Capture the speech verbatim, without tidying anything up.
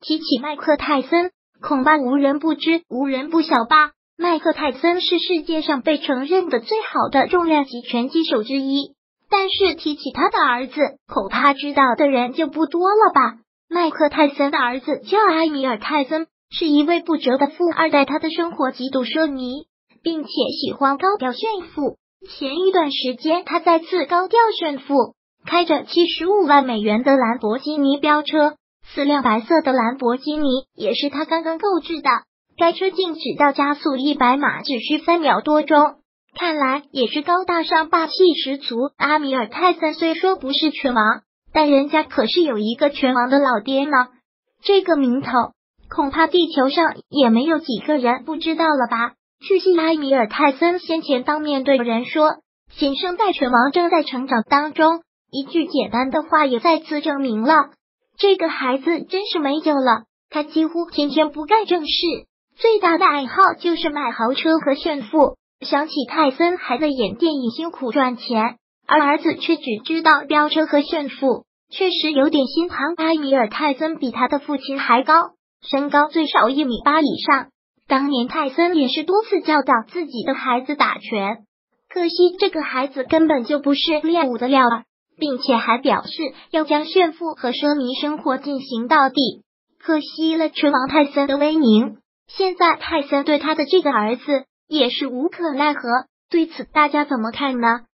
提起麦克泰森，恐怕无人不知，无人不晓吧。麦克泰森是世界上被承认的最好的重量级拳击手之一，但是提起他的儿子，恐怕知道的人就不多了吧。麦克泰森的儿子叫埃米尔·泰森，是一位不折的富二代，他的生活极度奢靡，并且喜欢高调炫富。前一段时间，他再次高调炫富，开着七十五万美元的兰博基尼飙车，四辆白色的兰博基尼也是他刚刚购置的。该车静止到加速一百码只需三秒多钟，看来也是高大上霸气十足。阿米尔·泰森虽说不是拳王，但人家可是有一个拳王的老爹呢，这个名头恐怕地球上也没有几个人不知道了吧。据悉，阿米尔·泰森先前当面对人说，新生代拳王正在成长当中，一句简单的话也再次证明了这个孩子真是没救了。他几乎天天不干正事，最大的爱好就是买豪车和炫富。想起泰森还在演电影辛苦赚钱，而儿子却只知道飙车和炫富，确实有点心疼。埃米尔·泰森比他的父亲还高，身高最少一米八以上。当年泰森也是多次教导自己的孩子打拳，可惜这个孩子根本就不是练武的料儿，并且还表示要将炫富和奢靡生活进行到底，可惜了拳王泰森的威名。现在泰森对他的这个儿子也是无可奈何，对此大家怎么看呢？